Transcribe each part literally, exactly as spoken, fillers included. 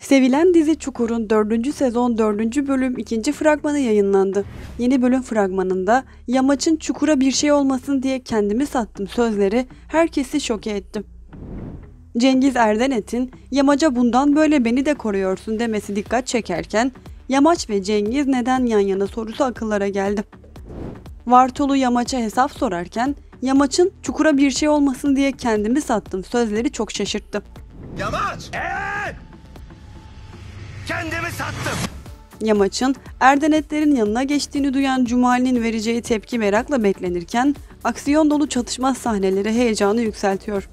Sevilen dizi Çukur'un dördüncü sezon dördüncü bölüm ikinci fragmanı yayınlandı. Yeni bölüm fragmanında Yamaç'ın Çukur'a bir şey olmasın diye kendimi sattım sözleri herkesi şoke etti. Cengiz Erdenet'in Yamaç'a bundan böyle beni de koruyorsun demesi dikkat çekerken Yamaç ve Cengiz neden yan yana sorusu akıllara geldi. Vartolu Yamaç'a hesap sorarken Yamaç'ın Çukur'a bir şey olmasın diye kendimi sattım sözleri çok şaşırttı. Yamaç! Evet! Kendimi sattım. Yamaç'ın Erdenetlerin yanına geçtiğini duyan Cumali'nin vereceği tepki merakla beklenirken aksiyon dolu çatışma sahneleri heyecanı yükseltiyor.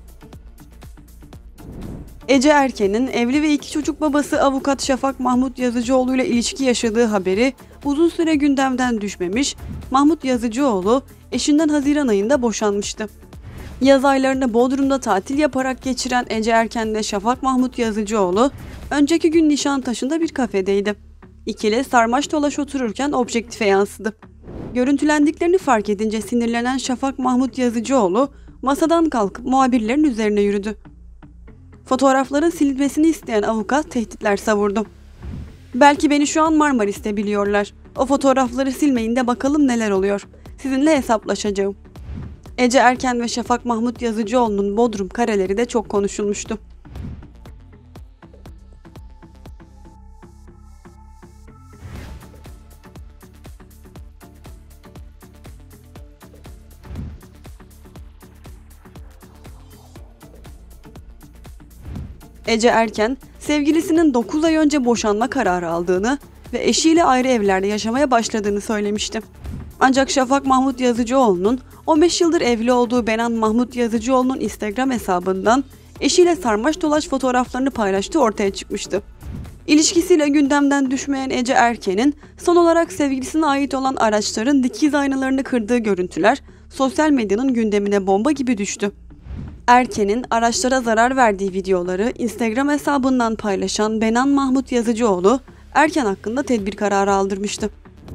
Ece Erken'in evli ve iki çocuk babası avukat Şafak Mahmut Yazıcıoğlu ile ilişki yaşadığı haberi uzun süre gündemden düşmemiş, Mahmut Yazıcıoğlu eşinden Haziran ayında boşanmıştı. Yaz aylarını Bodrum'da tatil yaparak geçiren Ece Erken ile Şafak Mahmut Yazıcıoğlu önceki gün Nişantaşı'nda bir kafedeydi. İkili sarmaş dolaş otururken objektife yansıdı. Görüntülendiklerini fark edince sinirlenen Şafak Mahmut Yazıcıoğlu masadan kalkıp muhabirlerin üzerine yürüdü. Fotoğrafların silinmesini isteyen avukat tehditler savurdu. Belki beni şu an Marmaris'te biliyorlar. O fotoğrafları silmeyin de bakalım neler oluyor. Sizinle hesaplaşacağım. Ece Erken ve Şafak Mahmut Yazıcıoğlu'nun Bodrum kareleri de çok konuşulmuştu. Ece Erken, sevgilisinin dokuz ay önce boşanma kararı aldığını ve eşiyle ayrı evlerde yaşamaya başladığını söylemişti. Ancak Şafak Mahmut Yazıcıoğlu'nun on beş yıldır evli olduğu Benan Mahmut Yazıcıoğlu'nun Instagram hesabından eşiyle sarmaş dolaş fotoğraflarını paylaştığı ortaya çıkmıştı. İlişkisiyle gündemden düşmeyen Ece Erken'in son olarak sevgilisine ait olan araçların dikiz aynalarını kırdığı görüntüler sosyal medyanın gündemine bomba gibi düştü. Erken'in araçlara zarar verdiği videoları Instagram hesabından paylaşan Benan Mahmut Yazıcıoğlu, Erken hakkında tedbir kararı aldırmıştı.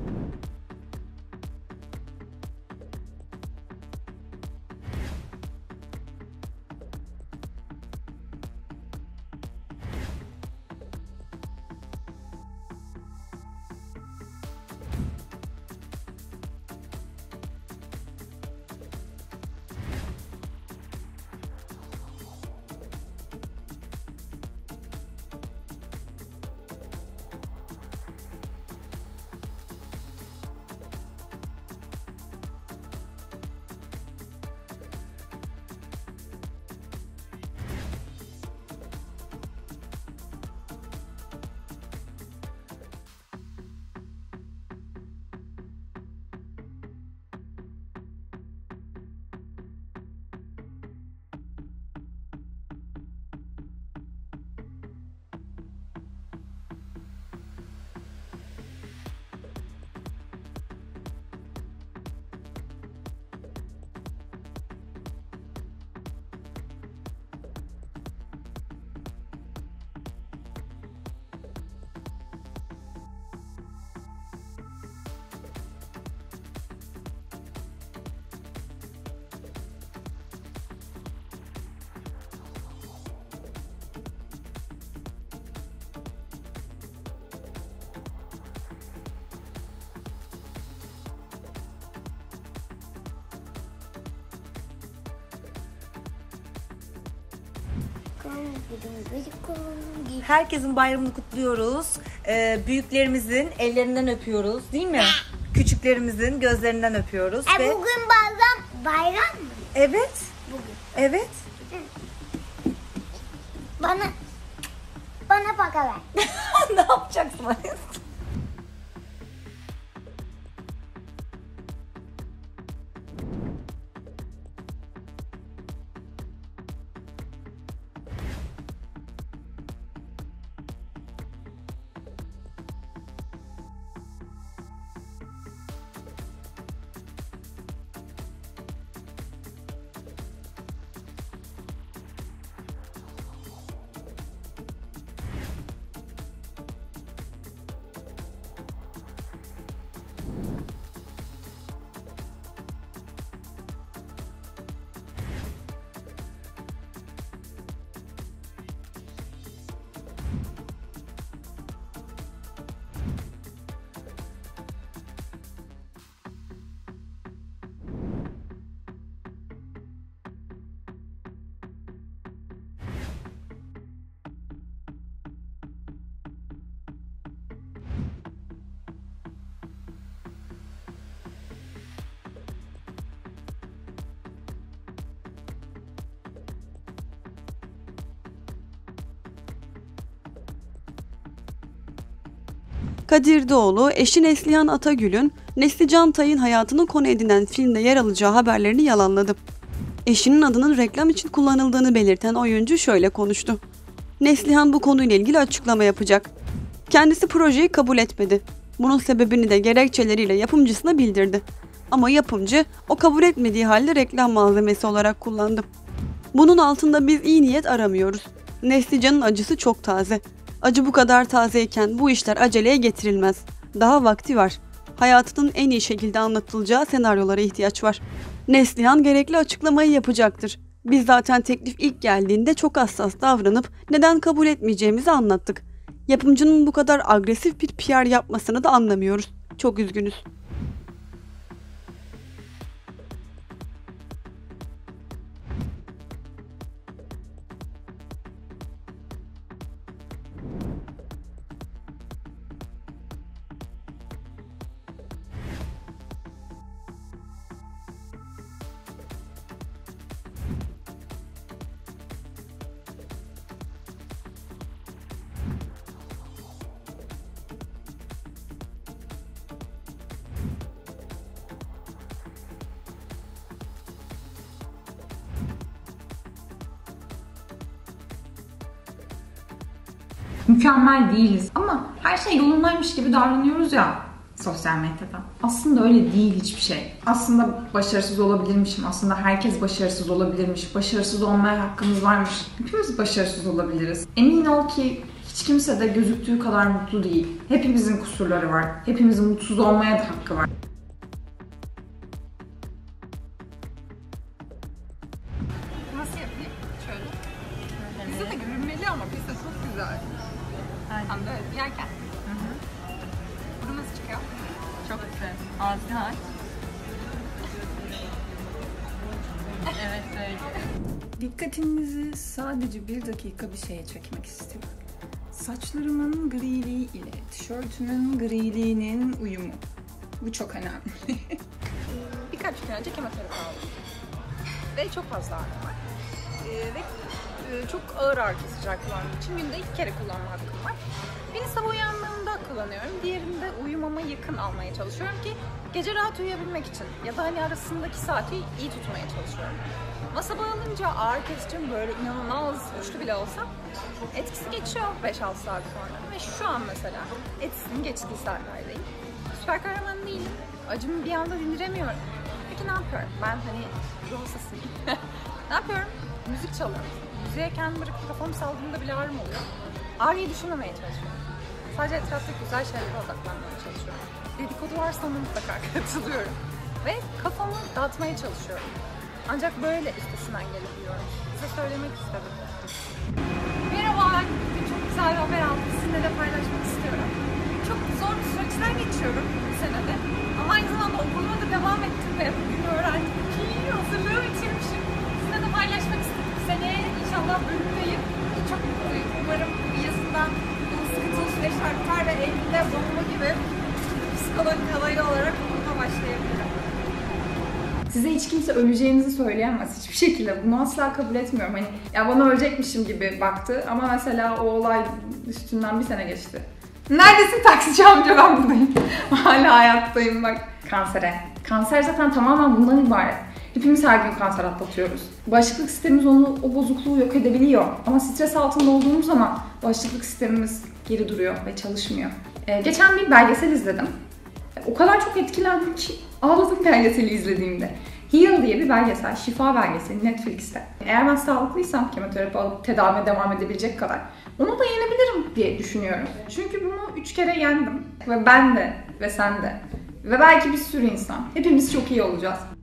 Herkesin bayramını kutluyoruz. Ee, büyüklerimizin ellerinden öpüyoruz, değil mi? Küçüklerimizin gözlerinden öpüyoruz. E ve... bugün bayram, bayram mı? Evet. Bugün. Evet. Bana bana paka ver. Ne yapacaksın Ares? Kadir Doğulu, eşi Neslihan Atagül'ün Nesli Cantay'ın hayatını konu edinen filmde yer alacağı haberlerini yalanladı. Eşinin adının reklam için kullanıldığını belirten oyuncu şöyle konuştu. Neslihan bu konuyla ilgili açıklama yapacak. Kendisi projeyi kabul etmedi. Bunun sebebini de gerekçeleriyle yapımcısına bildirdi. Ama yapımcı o kabul etmediği halde reklam malzemesi olarak kullandı. Bunun altında biz iyi niyet aramıyoruz. Neslican'ın acısı çok taze. Acı bu kadar tazeyken bu işler aceleye getirilmez. Daha vakti var. Hayatının en iyi şekilde anlatılacağı senaryolara ihtiyaç var. Neslihan gerekli açıklamayı yapacaktır. Biz zaten teklif ilk geldiğinde çok hassas davranıp neden kabul etmeyeceğimizi anlattık. Yapımcının bu kadar agresif bir P R yapmasını da anlamıyoruz. Çok üzgünüz. Mükemmel değiliz ama her şey yolundaymış gibi davranıyoruz ya sosyal medyada. Aslında öyle değil hiçbir şey. Aslında başarısız olabilirmişim. Aslında herkes başarısız olabilirmiş. Başarısız olmaya hakkımız varmış. Hepimiz başarısız olabiliriz. Emin ol ki hiç kimse de gözüktüğü kadar mutlu değil. Hepimizin kusurları var. Hepimizin mutsuz olmaya da hakkı var. Nasıl yapayım? Şöyle. Pizza da görünmeli ama pizza çok güzel. Aynen. Tam böyle yerken. Hı hı. Burada nasıl çıkıyor? Çok güzel. Ağzını aç. Evet böyle. Dikkatinizi sadece bir dakika bir şeye çekmek istiyorum. Saçlarımın griliği ile tişörtümün griliğinin uyumu. Bu çok önemli. Birkaç gün önce kemoterapi aldım. Ve çok fazla ağrım var. Ee, ve e, çok ağır ağrı kesici kullandığım için günde iki kere kullanma hakkım var. Birini sabah uyandığımda kullanıyorum. Diğerini de uyumama yakın almaya çalışıyorum ki gece rahat uyuyabilmek için. Ya da hani arasındaki saati iyi tutmaya çalışıyorum. Ama sabah alınca ağrı kesicim böyle inanılmaz güçlü bile olsa etkisi geçiyor beş altı saat sonra. Ve şu an mesela etkisinin geçtiği saatlerdeyim. Süper kahraman değilim. Acımı bir anda dindiremiyorum. Peki ne yapıyorum? Ben hani ruh hastasıyım. Ne yapıyorum? Müzik çalıyorum. Müziğe kendimi bırakıp kafamı saldığımda bile ağrım oluyor. Ağrıyı düşünmemeye çalışıyorum. Sadece etraftaki güzel şeylere odaklanmaya çalışıyorum. Dedikodu varsa ona mutlaka katılıyorum. Ve kafamı dağıtmaya çalışıyorum. Ancak böyle üstesinden gelebiliyorum. Size söylemek istedim. Merhaba, bugün çok güzel bir haber aldım. Sizinle de paylaşmak istiyorum. Çok zor bir süreçten geçiyorum bu senede. Ama aynı zamanda okuluma da devam ettim ve bugün öğrendim ki hazırlığı bitirmişim. Sizinle de paylaşmak istedim. Seneye inşallah bölümdeyim. Çok mutluyum. Umarım bu yazından bu sıkıntılı süreçler biter ve Eylül'de bomba gibi psikolojik adaylı olarak okuluma başlayabilirim. Size hiç kimse öleceğinizi söyleyemez hiçbir şekilde. Bunu asla kabul etmiyorum. Hani ya bana ölecekmişim gibi baktı ama mesela o olay üstünden bir sene geçti. Neredesin taksici amca, ben buradayım. Hala hayattayım bak. Kansere. Kanser zaten tamamen bundan ibaret. Hepimiz her gün kanser atlatıyoruz. Bağışıklık sistemimiz onu, o bozukluğu yok edebiliyor. Ama stres altında olduğumuz zaman bağışıklık sistemimiz geri duruyor ve çalışmıyor. Ee, geçen bir belgesel izledim. O kadar çok etkilendim ki ağladım belgeseli izlediğimde. Heal diye bir belgesel, şifa belgeseli Netflix'te. Eğer ben sağlıklıysam kemoterapi alıp tedaviye devam edebilecek kadar onu da yenebilirim diye düşünüyorum. Çünkü bunu üç kere yendim. Ve ben de ve sen de. Ve belki bir sürü insan. Hepimiz çok iyi olacağız.